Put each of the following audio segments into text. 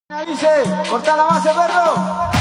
Dice, corta la base, perro.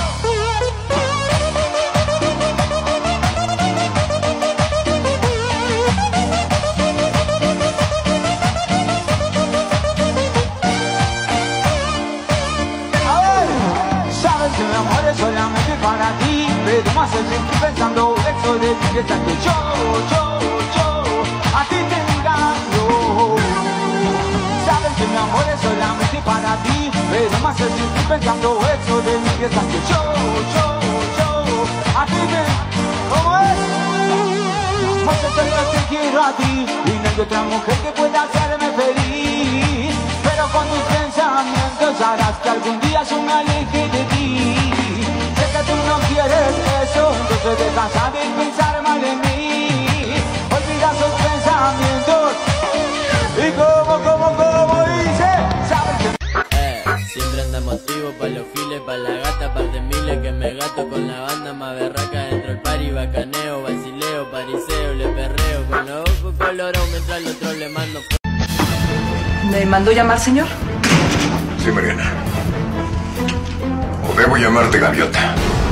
A ver, sabes que mi amor es solamente para ti, pero más estoy pensando eso de ti que tanto yo, a ti te engaño. Sabes que mi amor es solamente para ti, pero más estoy pensando eso de mí que tanto yo, a ti te... ¿Cómo es? Más yo te quiero a ti, y no hay otra mujer que pueda hacerme feliz, pero con tus pensamientos harás que algún día yo me aleje de ti. Sé que tú no quieres eso, entonces dejas de pensar mal en mí, olvida sus pensamientos, y como dice, sabes que... Siempre andamos activos pa' los giles, pa' la gata, par de miles que me gato con la banda más berraca dentro del party, bacaneo, vacileo, pariseo, le perreo con los ojos colorados mientras al otro le mando. ¿Me mandó llamar, señor? Sí, Mariana. O debo llamarte Gaviota.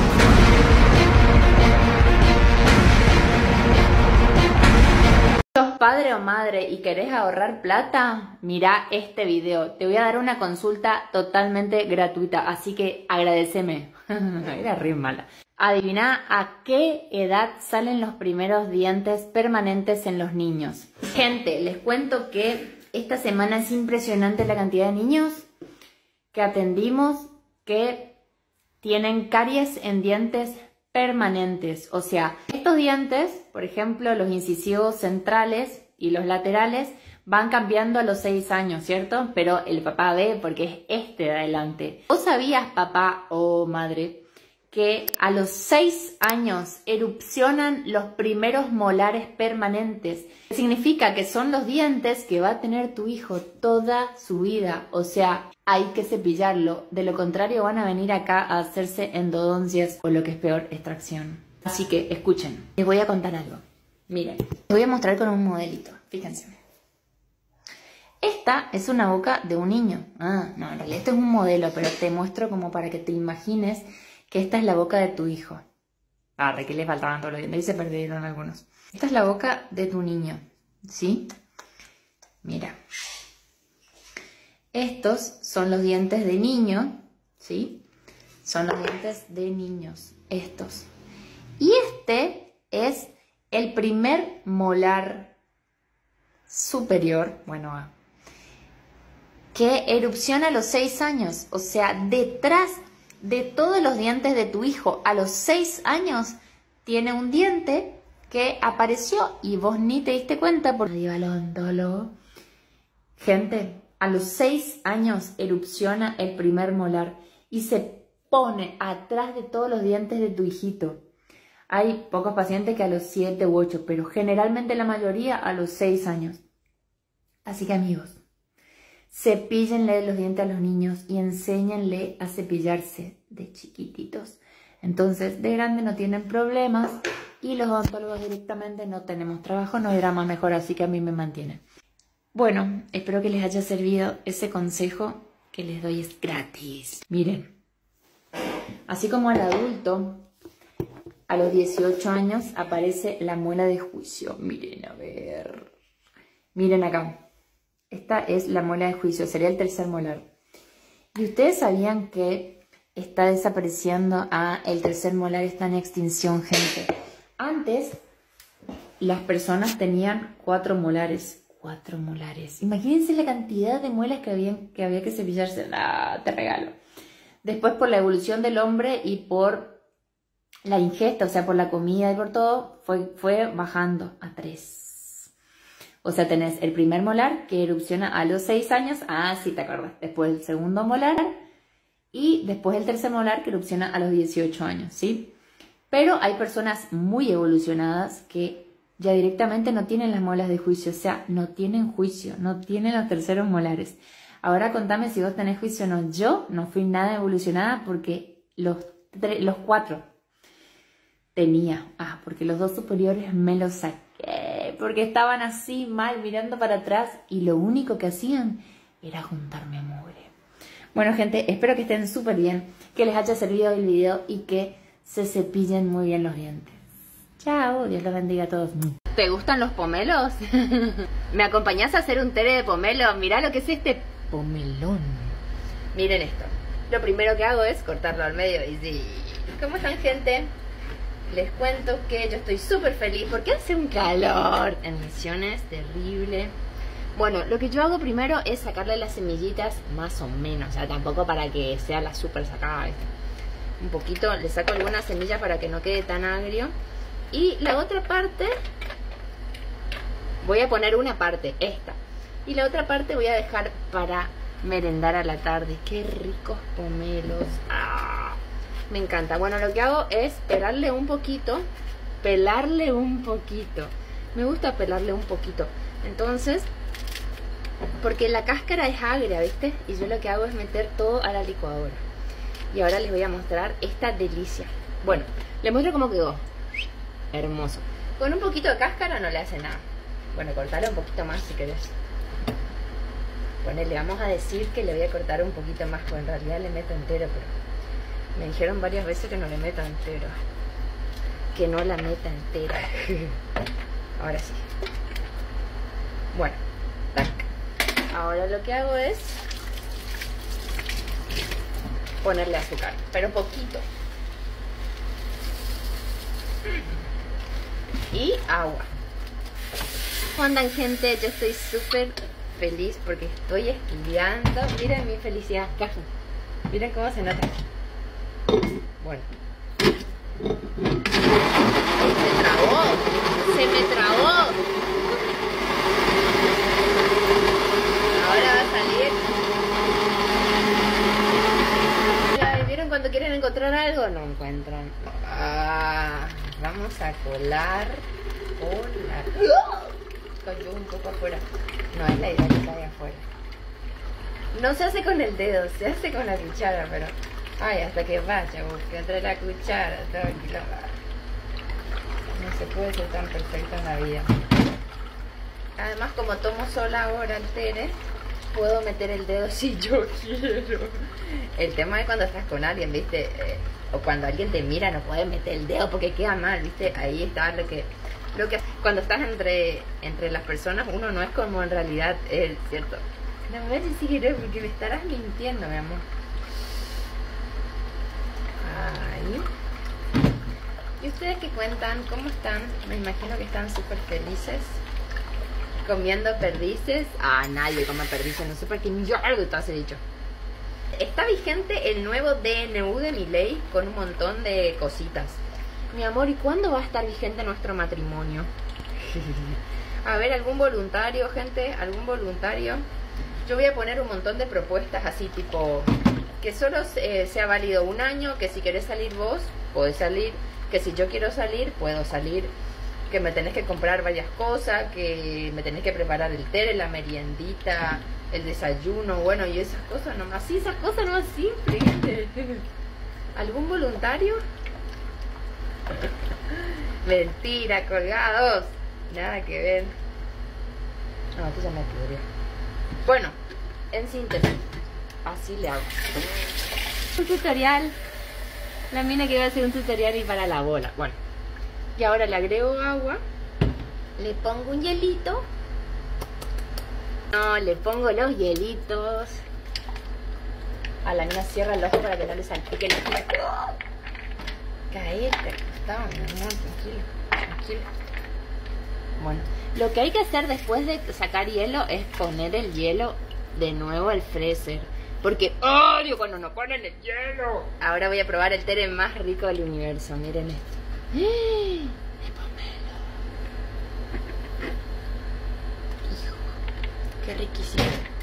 ¿Sos padre o madre y querés ahorrar plata? Mirá este video. Te voy a dar una consulta totalmente gratuita, así que agradeceme. Era re mala. Adivina a qué edad salen los primeros dientes permanentes en los niños. Gente, les cuento que esta semana es impresionante la cantidad de niños que atendimos que tienen caries en dientes permanentes. O sea, estos dientes, por ejemplo, los incisivos centrales y los laterales, van cambiando a los 6 años, ¿cierto? Pero el papá ve porque es este de adelante. ¿Vos sabías, papá o madre, que a los 6 años erupcionan los primeros molares permanentes? Significa que son los dientes que va a tener tu hijo toda su vida. O sea, hay que cepillarlo. De lo contrario van a venir acá a hacerse endodoncias o lo que es peor, extracción. Así que escuchen, les voy a contar algo. Miren, les voy a mostrar con un modelito. Fíjense. Esta es una boca de un niño. No, en realidad esto es un modelo, pero te muestro como para que te imagines que esta es la boca de tu hijo. Que le faltaban todos los dientes y se perdieron algunos. Esta es la boca de tu niño, ¿sí? Mira. Estos son los dientes de niño, ¿sí? Son los dientes de niños, estos. Y este es el primer molar superior, bueno, que erupciona a los 6 años. O sea, detrás de todos los dientes de tu hijo, a los 6 años, tiene un diente que apareció y vos ni te diste cuenta porque iba al odontólogo. Gente, a los 6 años erupciona el primer molar y se pone atrás de todos los dientes de tu hijito. Hay pocos pacientes que a los 7 u 8, pero generalmente la mayoría a los 6 años. Así que amigos, cepíllenle los dientes a los niños y enséñenle a cepillarse de chiquititos. Entonces, de grande no tienen problemas y los odontólogos directamente no tenemos trabajo, no irá más mejor, así que a mí me mantienen. Bueno, espero que les haya servido ese consejo que les doy, es gratis. Miren, así como al adulto, a los 18 años aparece la muela de juicio. Miren, a ver. Miren acá. Esta es la muela de juicio, sería el tercer molar. ¿Y ustedes sabían que está desapareciendo? El tercer molar está en extinción, gente. Antes, las personas tenían 4 molares. 4 molares. Imagínense la cantidad de muelas que había que cepillarse. Te regalo. Después, por la evolución del hombre y por la ingesta, o sea, por la comida y por todo, fue bajando a 3. O sea, tenés el primer molar que erupciona a los 6 años. Sí, te acuerdas. Después el segundo molar y después el tercer molar que erupciona a los 18 años, ¿sí? Pero hay personas muy evolucionadas que ya directamente no tienen las muelas de juicio. O sea, no tienen juicio, no tienen los terceros molares. Ahora contame si vos tenés juicio o no. Yo no fui nada evolucionada porque los 4 tenía. Porque los 2 superiores me los saqué. Porque estaban así mal mirando para atrás y lo único que hacían era juntarme mugre. Bueno, gente, espero que estén súper bien, que les haya servido el video y que se cepillen muy bien los dientes. Chao, Dios los bendiga a todos. ¿Te gustan los pomelos? ¿Me acompañás a hacer un té de pomelo? Mirá lo que es este pomelón. Miren esto. Lo primero que hago es cortarlo al medio y sí. ¿Cómo están, gente? Les cuento que yo estoy súper feliz porque hace un calor en Misiones terrible. Bueno, lo que yo hago primero es sacarle las semillitas más o menos, o sea, tampoco para que sea la súper sacada, ¿viste? Un poquito, le saco algunas semillas para que no quede tan agrio. Y la otra parte, voy a poner una parte, esta. Y la otra parte voy a dejar para merendar a la tarde. ¡Qué ricos pomelos! ¡Ah! Me encanta. Bueno, lo que hago es pelarle un poquito. Me gusta pelarle un poquito. Entonces, porque la cáscara es agria, ¿viste? Y yo lo que hago es meter todo a la licuadora. Y ahora les voy a mostrar esta delicia. Bueno, les muestro cómo quedó. Hermoso. Con un poquito de cáscara no le hace nada. Bueno, cortarle un poquito más si querés. Bueno, le vamos a decir que le voy a cortar un poquito más, porque en realidad le meto entero, pero me dijeron varias veces que no le meta entero. Que no la meta entera. Ahora sí. Bueno, tac. Ahora lo que hago es ponerle azúcar, pero poquito. Y agua. ¿Cómo andan, gente? Yo estoy súper feliz porque estoy estudiando. Miren mi felicidad. Miren cómo se nota. Bueno. Se me trabó. Ahora va a salir. ¿Vieron cuando quieren encontrar algo? No encuentran. Vamos a colar. Cayó un poco afuera. No es la idea que caiga afuera. No se hace con el dedo, se hace con la cuchara, pero... Ay, hasta que vaya, busque entre la cuchara, tranquilo. No se puede ser tan perfecta en la vida. Además, como tomo sola ahora el té, puedo meter el dedo si yo quiero. El tema es cuando estás con alguien, ¿viste? O cuando alguien te mira, no puedes meter el dedo porque queda mal, ¿viste? Ahí está lo que cuando estás entre las personas, uno no es como en realidad es, ¿cierto? No me voy a decir porque me estarás mintiendo, mi amor. Ay. ¿Y ustedes qué cuentan? ¿Cómo están? Me imagino que están súper felices. Comiendo perdices. Nadie come perdices, no sé por qué mierda te has dicho. Está vigente el nuevo DNU de Milei con un montón de cositas. Mi amor, ¿y cuándo va a estar vigente nuestro matrimonio? A ver, ¿algún voluntario, gente? ¿Algún voluntario? Yo voy a poner un montón de propuestas así, tipo... Que solo sea válido un año, que si querés salir vos, podés salir. Que si yo quiero salir, puedo salir. Que me tenés que comprar varias cosas, que me tenés que preparar el té, la meriendita, el desayuno, bueno, y esas cosas nomás. Sí, esas cosas nomás simples, gente. ¿Algún voluntario? Mentira, colgados. Nada que ver. No, esto ya me pudrió. Bueno, en síntesis, así le hago. Un tutorial. La mina que iba a hacer un tutorial y para la bola. Bueno, y ahora le agrego agua. Le pongo un hielito. No, le pongo los hielitos. A la mina cierra el ojo para que no le salpique la cara. Caete, acostado, mi amor, tranquilo. Bueno, lo que hay que hacer después de sacar hielo es poner el hielo de nuevo al freezer. Porque odio cuando no ponen el hielo. Ahora voy a probar el té más rico del universo. Miren esto. De pomelo. Hijo, qué riquísimo.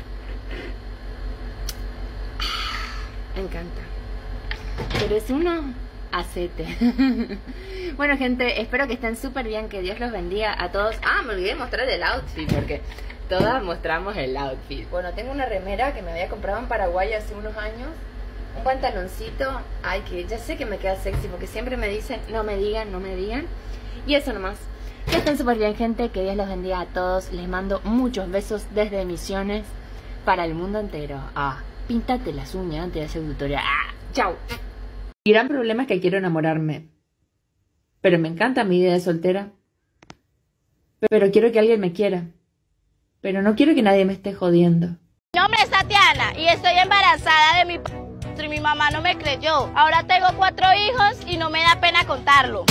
Me encanta. Pero es uno acete. Bueno, gente, espero que estén súper bien. Que Dios los bendiga a todos. Me olvidé de mostrar el outfit porque todas mostramos el outfit. Bueno, tengo una remera que me había comprado en Paraguay hace unos años. Un pantaloncito. Ay, que ya sé que me queda sexy porque siempre me dicen, no me digan. Y eso nomás. Que estén súper bien, gente. Que Dios los bendiga a todos. Les mando muchos besos desde Misiones para el mundo entero. Píntate las uñas antes de hacer tutorial. ¡Ah! ¡Chao! Mi gran problema es que quiero enamorarme. Pero me encanta mi vida de soltera. Pero quiero que alguien me quiera. Pero no quiero que nadie me esté jodiendo. Mi nombre es Tatiana y estoy embarazada de mi y mi mamá no me creyó. Ahora tengo 4 hijos y no me da pena contarlo.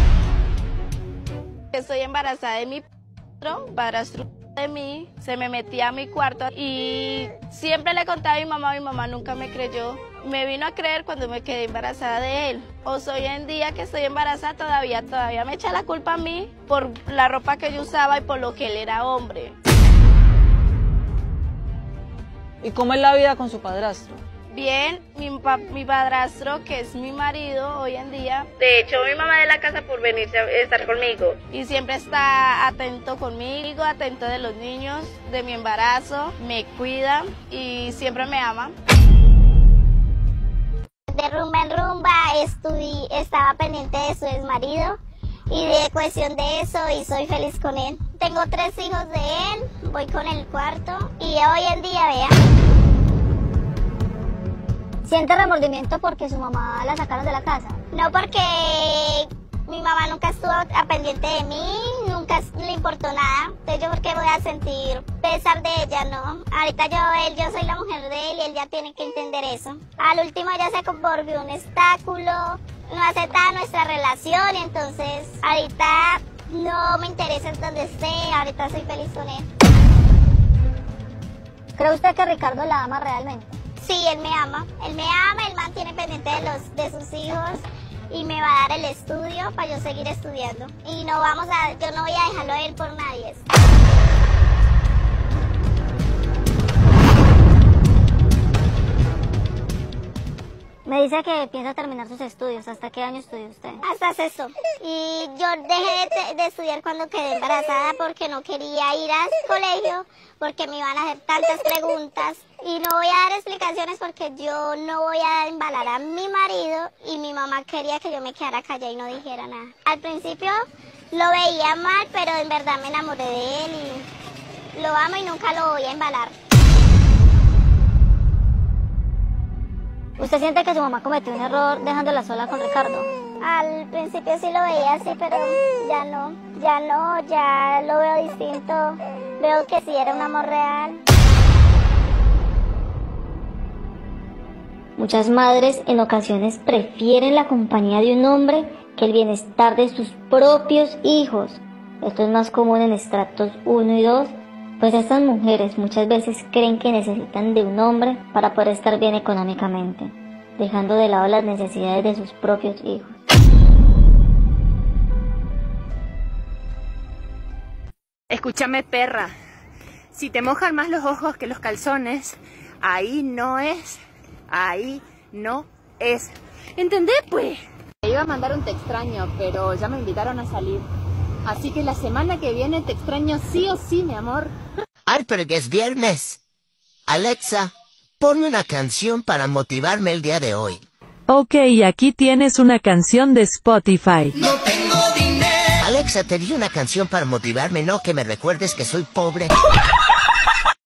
Estoy embarazada de mi padrastro de mí, se me metía a mi cuarto y siempre le contaba a mi mamá nunca me creyó. Me vino a creer cuando me quedé embarazada de él. O hoy en día que estoy embarazada todavía me echa la culpa a mí por la ropa que yo usaba y por lo que él era hombre. ¿Y cómo es la vida con su padrastro? Bien, mi padrastro, que es mi marido hoy en día, de hecho mi mamá de la casa por venirse a estar conmigo y siempre está atento conmigo, atento de los niños, de mi embarazo, me cuida y siempre me ama. De rumba en rumba estaba pendiente de su exmarido y de cuestión de eso y soy feliz con él. Tengo 3 hijos de él, voy con el 4 y hoy en día, vea. ¿Siente remordimiento porque su mamá la sacaron de la casa? No, porque mi mamá nunca estuvo pendiente de mí, nunca le importó nada. Entonces yo, ¿por qué voy a sentir pesar de ella? No. Ahorita yo soy la mujer de él y él ya tiene que entender eso. Al último ya se volvió un obstáculo, no acepta nuestra relación y entonces ahorita no me interesa en donde esté, ahorita soy feliz con él. ¿Cree usted que Ricardo la ama realmente? Sí, él me ama, él mantiene pendiente de sus hijos y me va a dar el estudio para yo seguir estudiando. Y yo no voy a dejarlo a él por nadie. Me dice que piensa terminar sus estudios. ¿Hasta qué año estudia usted? Hasta sexto. Y yo dejé de estudiar cuando quedé embarazada porque no quería ir al colegio, porque me iban a hacer tantas preguntas. Y no voy a dar explicaciones porque yo no voy a embalar a mi marido y mi mamá quería que yo me quedara callada y no dijera nada. Al principio lo veía mal, pero en verdad me enamoré de él y lo amo y nunca lo voy a embalar. ¿Usted siente que su mamá cometió un error dejándola sola con Ricardo? Al principio sí lo veía así, pero ya lo veo distinto. Veo que sí era un amor real. Muchas madres en ocasiones prefieren la compañía de un hombre que el bienestar de sus propios hijos. Esto es más común en estratos 1 y 2, pues estas mujeres muchas veces creen que necesitan de un hombre para poder estar bien económicamente, dejando de lado las necesidades de sus propios hijos. Escúchame, perra. Si te mojan más los ojos que los calzones, ahí no es. Ahí no es. ¿Entendés, pues? Te iba a mandar un te extraño, pero ya me invitaron a salir. Así que la semana que viene te extraño sí o sí, mi amor. Ay, pero que es viernes. Alexa, ponme una canción para motivarme el día de hoy. Ok, aquí tienes una canción de Spotify. No tengo dinero. Alexa, te di una canción para motivarme, no que me recuerdes que soy pobre.